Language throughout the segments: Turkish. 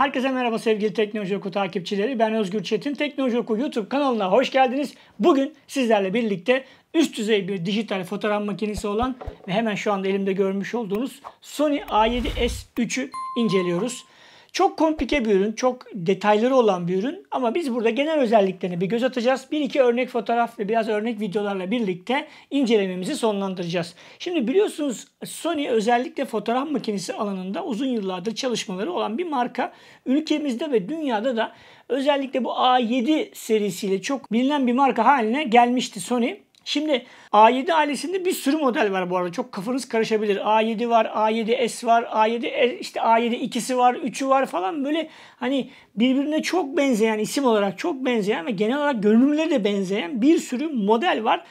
Herkese merhaba sevgili Teknoloji Oku takipçileri. Ben Özgür Çetin. Teknoloji Oku YouTube kanalına hoş geldiniz. Bugün sizlerle birlikte üst düzey bir dijital fotoğraf makinesi olan ve hemen şu anda elimde görmüş olduğunuz Sony A7S3'ü inceliyoruz. Çok komplike bir ürün, çok detayları olan bir ürün ama biz burada genel özelliklerine bir göz atacağız. Bir iki örnek fotoğraf ve biraz örnek videolarla birlikte incelememizi sonlandıracağız. Şimdi biliyorsunuz Sony özellikle fotoğraf makinesi alanında uzun yıllardır çalışmaları olan bir marka. Ülkemizde ve dünyada da özellikle bu A7 serisiyle çok bilinen bir marka haline gelmişti Sony. Şimdi A7 ailesinde bir sürü model var bu arada. Çok kafanız karışabilir. A7 var, A7S var, A7 işte A7 var, 3'ü var falan böyle hani birbirine çok benzeyen, isim olarak çok benzeyen ve genel olarak görünümleri de benzeyen bir sürü model var.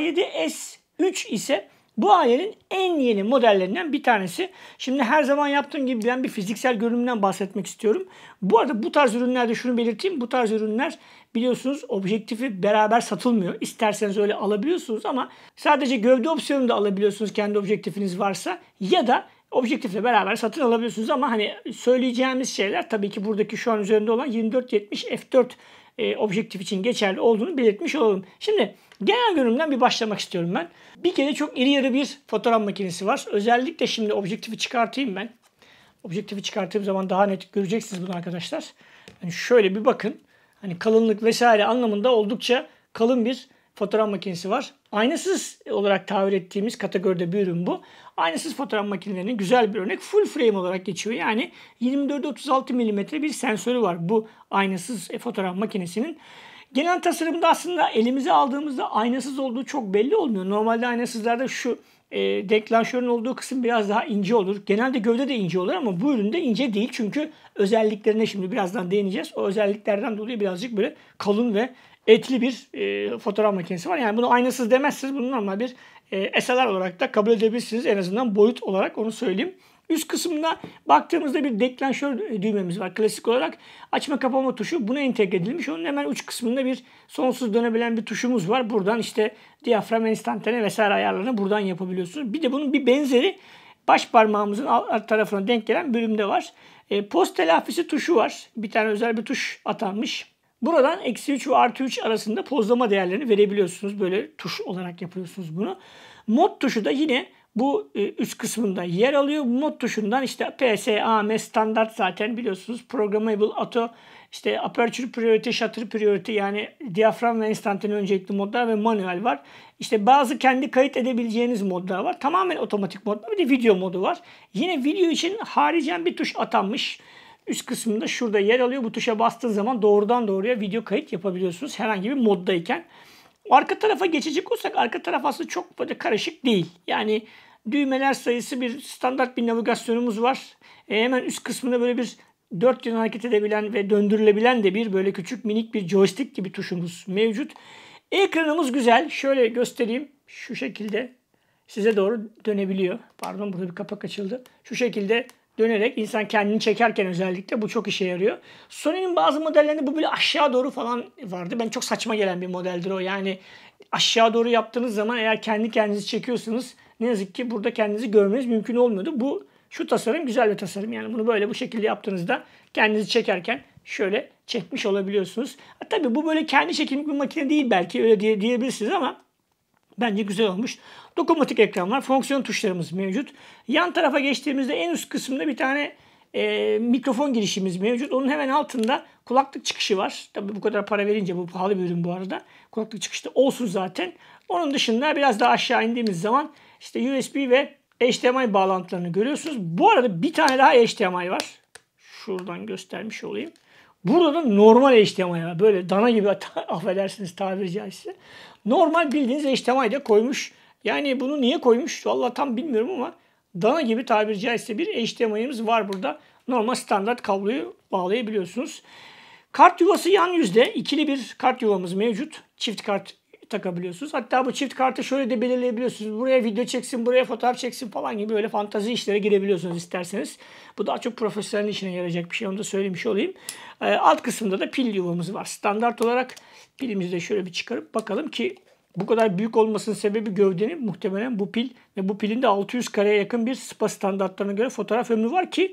A7S3 ise bu ailenin en yeni modellerinden bir tanesi. Şimdi her zaman yaptığım gibi ben bir fiziksel görünümden bahsetmek istiyorum. Bu arada bu tarz ürünlerde şunu belirteyim. Bu tarz ürünler biliyorsunuz objektifi beraber satılmıyor. İsterseniz öyle alabiliyorsunuz ama sadece gövde opsiyonu da alabiliyorsunuz kendi objektifiniz varsa ya da objektifle beraber satın alabiliyorsunuz ama hani söyleyeceğimiz şeyler tabii ki buradaki şu an üzerinde olan 24-70 f4 objektif için geçerli olduğunu belirtmiş olalım. Şimdi genel görünümden bir başlamak istiyorum ben. Bir kere çok iri yarı bir fotoğraf makinesi var. Özellikle şimdi objektifi çıkartayım ben. Objektifi çıkarttığım zaman daha net göreceksiniz bunu arkadaşlar. Yani şöyle bir bakın. Hani kalınlık vesaire anlamında oldukça kalın bir fotoğraf makinesi var. Aynasız olarak tabir ettiğimiz kategoride bir ürün bu. Aynasız fotoğraf makinelerinin güzel bir örnek. Full frame olarak geçiyor. Yani 24-36 mm bir sensörü var bu aynasız fotoğraf makinesinin. Genel tasarımda aslında elimize aldığımızda aynasız olduğu çok belli olmuyor. Normalde aynasızlarda şu deklanşörün olduğu kısım biraz daha ince olur. Genelde gövde de ince olur ama bu üründe ince değil. Çünkü özelliklerine şimdi birazdan değineceğiz. O özelliklerden dolayı birazcık böyle kalın ve etli bir fotoğraf makinesi var. Yani bunu aynasız demezsiniz. Bunu normal bir SLR olarak da kabul edebilirsiniz. En azından boyut olarak onu söyleyeyim. Üst kısmında baktığımızda bir deklanşör düğmemiz var. Klasik olarak açma kapama tuşu buna entegre edilmiş. Onun hemen uç kısmında bir sonsuz dönebilen bir tuşumuz var. Buradan işte diyafram, enstantane vesaire ayarlarını buradan yapabiliyorsunuz. Bir de bunun bir benzeri baş parmağımızın alt tarafına denk gelen bölümde var. Poz telafisi tuşu var. Bir tane özel bir tuş atanmış. Buradan -3 ve +3 arasında pozlama değerlerini verebiliyorsunuz. Böyle tuş olarak yapıyorsunuz bunu. Mod tuşu da yine bu üst kısmında yer alıyor. Bu mod tuşundan işte PSAM standart zaten biliyorsunuz. Programmable auto, işte aperture priority, shutter priority yani diyafram ve enstantane öncelikli modlar ve manuel var. İşte bazı kendi kayıt edebileceğiniz modlar var. Tamamen otomatik modlar. Bir de video modu var. Yine video için haricen bir tuş atanmış. Üst kısmında şurada yer alıyor. Bu tuşa bastığın zaman doğrudan doğruya video kayıt yapabiliyorsunuz. Herhangi bir moddayken. Arka tarafa geçecek olsak arka taraf aslında çok böyle karışık değil. Yani düğmeler sayısı bir standart bir navigasyonumuz var. Hemen üst kısmında böyle bir 4 yön hareket edebilen ve döndürülebilen de bir böyle küçük minik bir joystick gibi tuşumuz mevcut. Ekranımız güzel. Şöyle göstereyim. Şu şekilde size doğru dönebiliyor. Pardon burada bir kapak açıldı. Şu şekilde dönerek insan kendini çekerken özellikle bu çok işe yarıyor. Sony'nin bazı modellerinde bu böyle aşağı doğru falan vardı. Ben çok saçma gelen bir modeldir o. Yani aşağı doğru yaptığınız zaman eğer kendi kendinizi çekiyorsunuz ne yazık ki burada kendinizi görmeniz mümkün olmuyordu. Şu tasarım güzel bir tasarım. Yani bunu böyle bu şekilde yaptığınızda kendinizi çekerken şöyle çekmiş olabiliyorsunuz. Tabii bu böyle kendi çekimlik bir makine değil belki öyle diyebilirsiniz ama bence güzel olmuş. Dokunmatik ekran var. Fonksiyon tuşlarımız mevcut. Yan tarafa geçtiğimizde en üst kısımda bir tane mikrofon girişimiz mevcut. Onun hemen altında kulaklık çıkışı var. Tabii bu kadar para verince bu pahalı bir ürün bu arada. Kulaklık çıkışı da olsun zaten. Onun dışında biraz daha aşağı indiğimiz zaman işte USB ve HDMI bağlantılarını görüyorsunuz. Bu arada bir tane daha HDMI var. Şuradan göstermiş olayım. Burada da normal HDMI var. Böyle dana gibi affedersiniz tabiri caizse. Normal bildiğiniz HDMI de koymuş. Yani bunu niye koymuş? Vallahi tam bilmiyorum ama dana gibi tabiri caizse bir HDMI'miz var burada. Normal standart kabloyu bağlayabiliyorsunuz. Kart yuvası yan yüzde. İkili bir kart yuvamız mevcut. Çift kart takabiliyorsunuz. Hatta bu çift kartı şöyle de belirleyebiliyorsunuz. Buraya video çeksin, buraya fotoğraf çeksin falan gibi böyle fantazi işlere girebiliyorsunuz isterseniz. Bu daha çok profesyonel işine yarayacak bir şey. Onu da söylemiş olayım. Alt kısımda da pil yuvamız var. Standart olarak pilimizi de şöyle bir çıkarıp bakalım ki bu kadar büyük olmasının sebebi gövdenin muhtemelen bu pil ve bu pilin de 600 kareye yakın bir SPA standartlarına göre fotoğraf ömrü var ki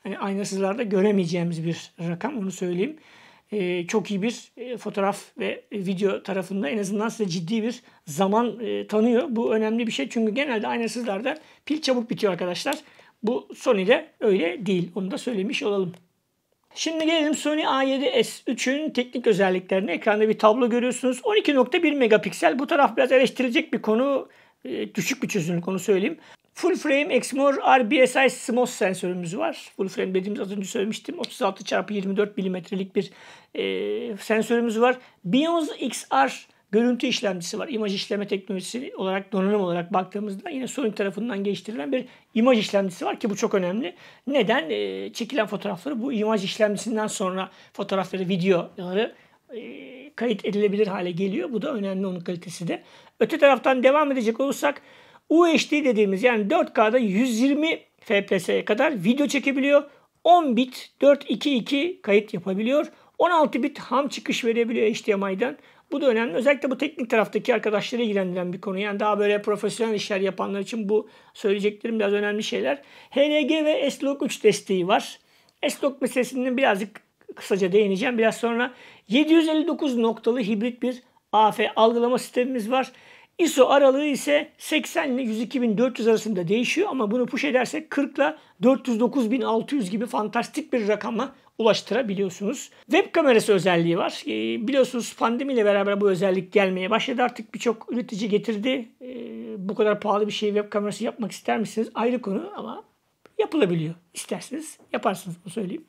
hani aynasızlarda göremeyeceğimiz bir rakam, onu söyleyeyim. Çok iyi bir fotoğraf ve video tarafında en azından size ciddi bir zaman tanıyor. Bu önemli bir şey çünkü genelde aynasızlarda pil çabuk bitiyor arkadaşlar. Bu Sony'de öyle değil. Onu da söylemiş olalım. Şimdi gelelim Sony A7S3'ün teknik özelliklerine. Ekranda bir tablo görüyorsunuz. 12.1 megapiksel. Bu taraf biraz eleştirilecek bir konu. Düşük bir çözünürlük, onu söyleyeyim. Full Frame Exmor RBSI CMOS sensörümüz var. Full Frame dediğimiz az önce söylemiştim. 36x24 milimetrelik bir sensörümüz var. Bionz XR görüntü işlemcisi var. İmaj işleme teknolojisi olarak, donanım olarak baktığımızda yine Sony tarafından geliştirilen bir imaj işlemcisi var ki bu çok önemli. Neden? Çekilen fotoğrafları bu imaj işlemcisinden sonra fotoğrafları, videoları kayıt edilebilir hale geliyor. Bu da önemli, onun kalitesi de. Öte taraftan devam edecek olursak UHD dediğimiz, yani 4K'da 120 FPS'ye kadar video çekebiliyor. 10 bit 422 kayıt yapabiliyor. 16 bit ham çıkış verebiliyor HDMI'den. Bu da önemli. Özellikle bu teknik taraftaki arkadaşları ilgilendiren bir konu. Yani daha böyle profesyonel işler yapanlar için bu söyleyeceklerim biraz önemli şeyler. HLG ve S-Log 3 desteği var. S-Log meselesinin birazcık kısaca değineceğim biraz sonra. 759 noktalı hibrit bir AF algılama sistemimiz var. ISO aralığı ise 80 ile 102.400 arasında değişiyor ama bunu push edersek 40 ile 409.600 gibi fantastik bir rakama ulaştırabiliyorsunuz. Web kamerası özelliği var. Biliyorsunuz pandemiyle beraber bu özellik gelmeye başladı. Artık birçok üretici getirdi. Bu kadar pahalı bir şeyi web kamerası yapmak ister misiniz? Ayrı konu ama yapılabiliyor. İsterseniz yaparsınız, bunu söyleyeyim.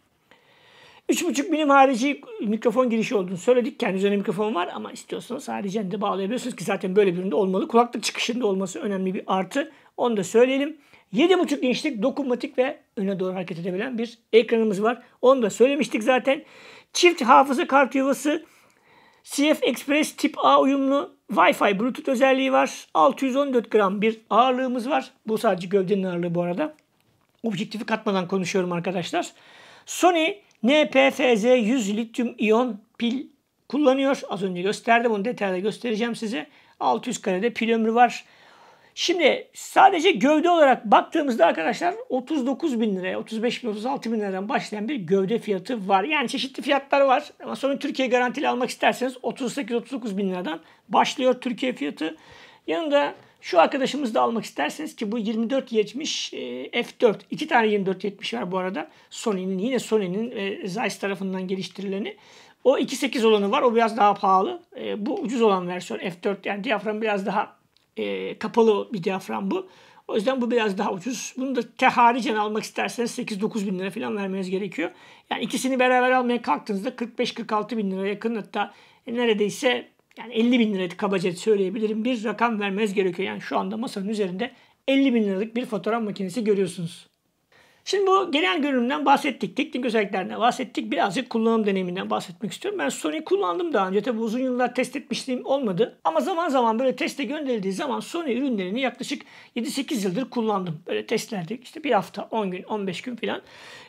3.5 milim harici mikrofon girişi olduğunu söyledik. Kendi üzerine mikrofon var ama istiyorsanız haricen de bağlayabiliyorsunuz ki zaten böyle bir üründe olmalı. Kulaklık çıkışında olması önemli bir artı. Onu da söyleyelim. 7.5 inçlik dokunmatik ve öne doğru hareket edebilen bir ekranımız var. Onu da söylemiştik zaten. Çift hafıza kart yuvası, CF Express tip A uyumlu, Wi-Fi Bluetooth özelliği var. 614 gram bir ağırlığımız var. Bu sadece gövdenin ağırlığı bu arada. Objektifi katmadan konuşuyorum arkadaşlar. Sony NP-FZ100 lityum iyon pil kullanıyor. Az önce gösterdim. Onu detaylı göstereceğim size. 600 karede pil ömrü var. Şimdi sadece gövde olarak baktığımızda arkadaşlar 39 bin liraya, 35 bin, 36 bin liradan başlayan bir gövde fiyatı var. Yani çeşitli fiyatlar var. Ama Sony Türkiye garantili almak isterseniz 38-39 bin liradan başlıyor Türkiye fiyatı. Yanında şu arkadaşımız da almak isterseniz ki bu 2470 F4. 2 tane 2470 var bu arada. Yine Sony'nin Zeiss tarafından geliştirileni. O 2.8 olanı var. O biraz daha pahalı. Bu ucuz olan versiyon F4. Yani diyafram biraz daha kapalı bir diyafram bu. O yüzden bu biraz daha ucuz. Bunu da haricen almak isterseniz 8-9 bin lira falan vermeniz gerekiyor. Yani ikisini beraber almaya kalktığınızda 45-46 bin lira yakın, hatta neredeyse yani 50 bin lira kabaca söyleyebilirim, bir rakam vermeniz gerekiyor. Yani şu anda masanın üzerinde 50 bin liralık bir fotoğraf makinesi görüyorsunuz. Şimdi bu genel görünümden bahsettik. Teknik özelliklerinden bahsettik. Birazcık kullanım deneyiminden bahsetmek istiyorum. Ben Sony kullandım daha önce. Tabi uzun yıllar test etmişliğim olmadı. Ama zaman zaman böyle teste gönderildiği zaman Sony ürünlerini yaklaşık 7-8 yıldır kullandım. Böyle testlerde işte bir hafta, 10 gün, 15 gün falan.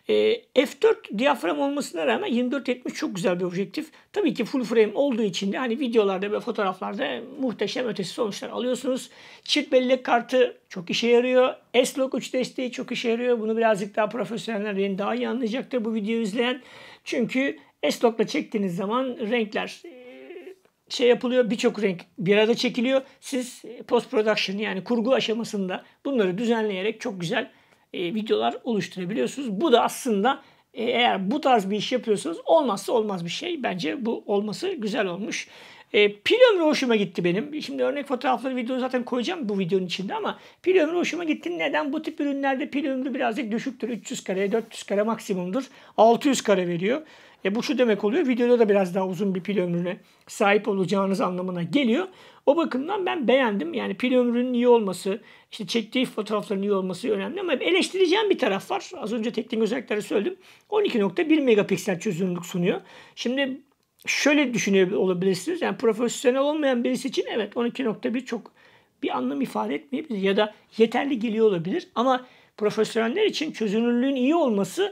F4 diyafram olmasına rağmen 24-70 çok güzel bir objektif. Tabii ki full frame olduğu için de hani videolarda ve fotoğraflarda muhteşem ötesi sonuçlar alıyorsunuz. Çift bellek kartı çok işe yarıyor. S-Log 3 desteği çok işe yarıyor. Bunu birazcık daha profesyoneller beni daha iyi anlayacaktır bu videoyu izleyen. Çünkü S-Log'la çektiğiniz zaman renkler yapılıyor. Birçok renk bir arada çekiliyor. Siz post production, yani kurgu aşamasında bunları düzenleyerek çok güzel videolar oluşturabiliyorsunuz. Bu da aslında eğer bu tarz bir iş yapıyorsanız olmazsa olmaz bir şey. Bence bu olması güzel olmuş. Pil ömrü hoşuma gitti benim. Şimdi örnek fotoğrafları, videoyu zaten koyacağım bu videonun içinde ama pil ömrü hoşuma gitti. Neden? Bu tip ürünlerde pil ömrü birazcık düşüktür. 300 kare, 400 kare maksimumdur. 600 kare veriyor. Bu şu demek oluyor. Videoda da biraz daha uzun bir pil ömrüne sahip olacağınız anlamına geliyor. O bakımdan ben beğendim. Yani pil ömrünün iyi olması, işte çektiği fotoğrafların iyi olması önemli ama eleştireceğim bir taraf var. Az önce teknik özellikleri söyledim. 12.1 megapiksel çözünürlük sunuyor. Şimdi şöyle düşünüyor olabilirsiniz. Yani profesyonel olmayan birisi için evet 12.1 çok bir anlam ifade etmeyebilir ya da yeterli geliyor olabilir. Ama profesyoneller için çözünürlüğün iyi olması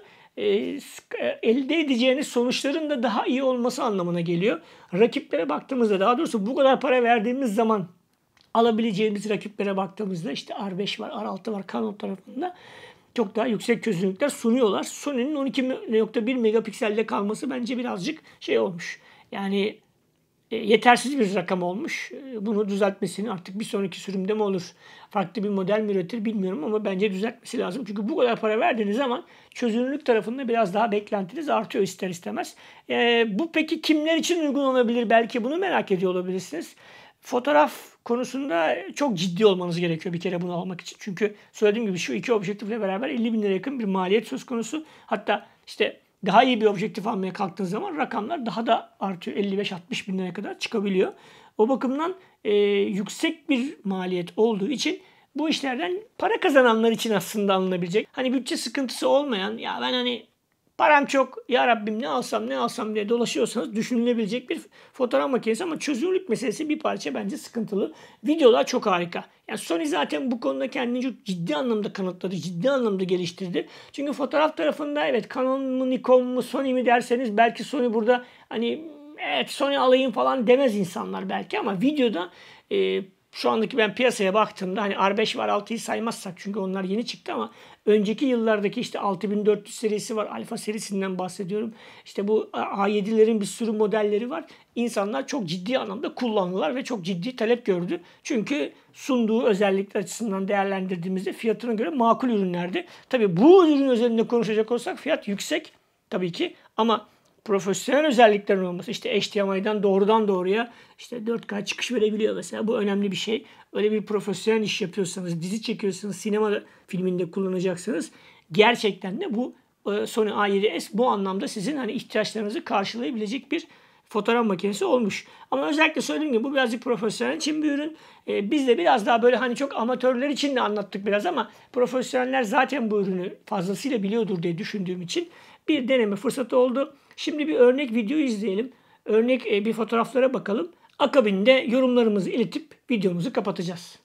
elde edeceğiniz sonuçların da daha iyi olması anlamına geliyor. Rakiplere baktığımızda, daha doğrusu bu kadar para verdiğimiz zaman alabileceğimiz rakiplere baktığımızda işte R5 var, R6 var Canon tarafında. çok daha yüksek çözünürlükler sunuyorlar. Sony'nin 12.1 megapikselde kalması bence birazcık şey olmuş. Yani yetersiz bir rakam olmuş. Bunu düzeltmesini artık bir sonraki sürümde mi olur, farklı bir model mi üretir bilmiyorum ama bence düzeltmesi lazım. Çünkü bu kadar para verdiğiniz zaman çözünürlük tarafında biraz daha beklentiniz artıyor ister istemez. Bu peki kimler için uygun olabilir? Belki bunu merak ediyor olabilirsiniz. Fotoğraf konusunda çok ciddi olmanız gerekiyor bir kere bunu almak için. Çünkü söylediğim gibi şu iki objektifle beraber 50 bin lira yakın bir maliyet söz konusu. Hatta işte daha iyi bir objektif almaya kalktığınız zaman rakamlar daha da artıyor. 55-60 bin liraya kadar çıkabiliyor. O bakımdan yüksek bir maliyet olduğu için bu işlerden para kazananlar için aslında alınabilecek. Hani bütçe sıkıntısı olmayan, ya ben hani param çok, ya Rabbim ne alsam diye dolaşıyorsanız düşünülebilecek bir fotoğraf makinesi ama çözünürlük meselesi bir parça bence sıkıntılı. Videolar çok harika. Yani Sony zaten bu konuda kendini çok ciddi anlamda kanıtladı, ciddi anlamda geliştirdi. Çünkü fotoğraf tarafında evet Canon mu, Nikon mu, Sony mi derseniz belki Sony burada hani evet Sony alayım falan demez insanlar belki ama videoda şu andaki ben piyasaya baktığımda hani R5 var 6'yı saymazsak çünkü onlar yeni çıktı ama önceki yıllardaki işte 6400 serisi var. Alfa serisinden bahsediyorum. İşte bu A7'lerin bir sürü modelleri var. İnsanlar çok ciddi anlamda kullandılar ve çok ciddi talep gördü. Çünkü sunduğu özellikler açısından değerlendirdiğimizde fiyatına göre makul ürünlerdi. Tabii bu ürün özelinde konuşacak olsak fiyat yüksek tabii ki ama profesyonel özelliklerin olması işte HDMI'den doğrudan doğruya işte 4K çıkış verebiliyor mesela. Bu önemli bir şey. Öyle bir profesyonel iş yapıyorsanız, dizi çekiyorsanız, sinema filminde kullanacaksanız gerçekten de bu Sony A7S bu anlamda sizin hani ihtiyaçlarınızı karşılayabilecek bir fotoğraf makinesi olmuş. Ama özellikle söylediğim gibi bu birazcık profesyonel için bir ürün. Biz de biraz daha böyle hani çok amatörler için de anlattık biraz ama profesyoneller zaten bu ürünü fazlasıyla biliyordur diye düşündüğüm için bir deneme fırsatı oldu. Şimdi bir örnek video izleyelim. Örnek bir fotoğraflara bakalım. Akabinde yorumlarımızı iletip videomuzu kapatacağız.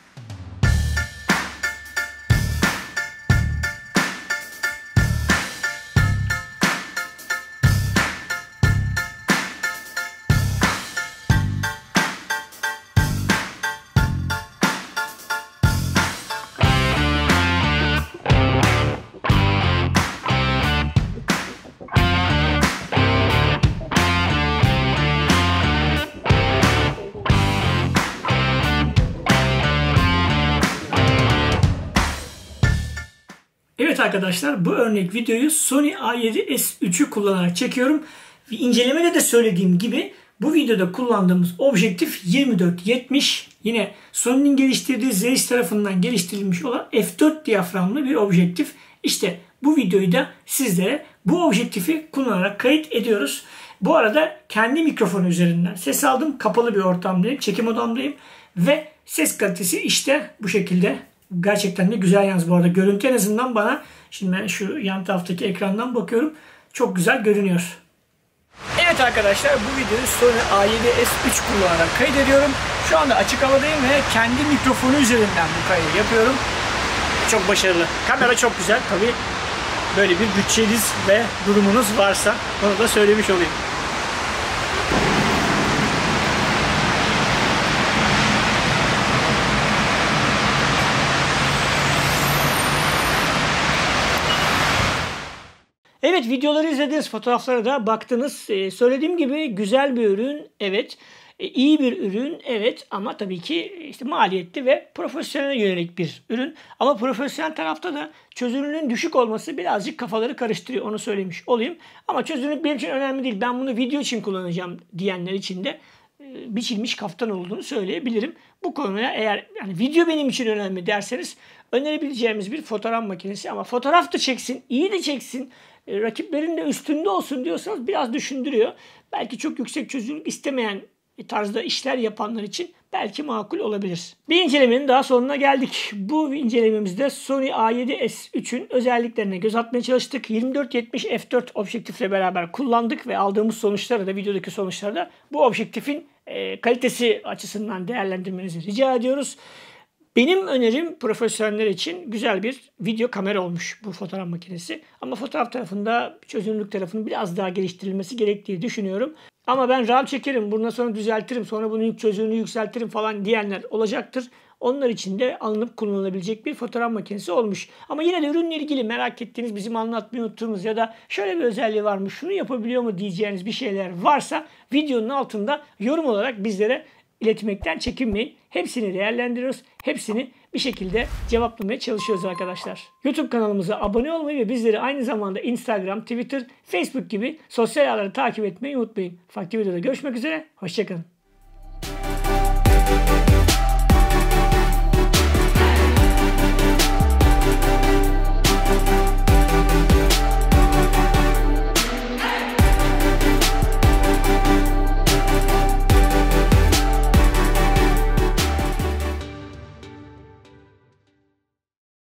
Evet arkadaşlar bu örnek videoyu Sony A7S3'ü kullanarak çekiyorum. İncelemede de söylediğim gibi bu videoda kullandığımız objektif 24-70 yine Sony'nin geliştirdiği Zeiss tarafından geliştirilmiş olan f4 diyaframlı bir objektif. İşte bu videoyu da sizlere bu objektifi kullanarak kayıt ediyoruz. Bu arada kendi mikrofonu üzerinden ses aldım. Kapalı bir ortamdayım. Çekim odamdayım. Ve ses kalitesi işte bu şekilde. Gerçekten de güzel yalnız bu arada. Görüntü en azından bana, şimdi ben şu yan taraftaki ekrandan bakıyorum. Çok güzel görünüyor. Evet arkadaşlar bu videoyu Sony A7S3 kullanarak kaydediyorum. Şu anda açık havadayım ve kendi mikrofonu üzerinden bu kaydı yapıyorum. Çok başarılı. Kamera çok güzel. Tabii böyle bir bütçeniz ve durumunuz varsa onu da söylemiş olayım. Evet videoları izlediniz, fotoğraflara da baktınız. Söylediğim gibi güzel bir ürün, evet. İyi bir ürün, evet ama tabii ki işte maliyetli ve profesyonel yönelik bir ürün. Ama profesyonel tarafta da çözünürlüğün düşük olması birazcık kafaları karıştırıyor, onu söylemiş olayım. Ama çözünürlük benim için önemli değil. Ben bunu video için kullanacağım diyenler için de biçilmiş kaftan olduğunu söyleyebilirim. Bu konuya eğer yani video benim için önemli derseniz önerebileceğimiz bir fotoğraf makinesi ama fotoğraf da çeksin, iyi de çeksin, rakiplerin de üstünde olsun diyorsanız biraz düşündürüyor. Belki çok yüksek çözünürlük istemeyen tarzda işler yapanlar için belki makul olabilir. Bir incelemenin daha sonuna geldik. Bu incelememizde Sony A7S3'ün özelliklerine göz atmaya çalıştık. 24-70 f4 objektifle beraber kullandık ve aldığımız sonuçları da videodaki sonuçları da bu objektifin kalitesi açısından değerlendirmenizi rica ediyoruz. Benim önerim profesyoneller için güzel bir video kamera olmuş bu fotoğraf makinesi. Ama fotoğraf tarafında, çözünürlük tarafının biraz daha geliştirilmesi gerektiği düşünüyorum. Ama ben RAW çekerim, bundan sonra düzeltirim, sonra bunun çözünürlüğü yükseltirim falan diyenler olacaktır. onlar için de alınıp kullanılabilecek bir fotoğraf makinesi olmuş. Ama yine de ürünle ilgili merak ettiğiniz, bizim anlatmayı unuttuğumuz ya da şöyle bir özelliği var mı, şunu yapabiliyor mu diyeceğiniz bir şeyler varsa videonun altında yorum olarak bizlere iletmekten çekinmeyin. Hepsini değerlendiriyoruz. Hepsini bir şekilde cevaplamaya çalışıyoruz arkadaşlar. YouTube kanalımıza abone olmayı ve bizleri aynı zamanda Instagram, Twitter, Facebook gibi sosyal ağları takip etmeyi unutmayın. Farklı videoda görüşmek üzere. Hoşçakalın.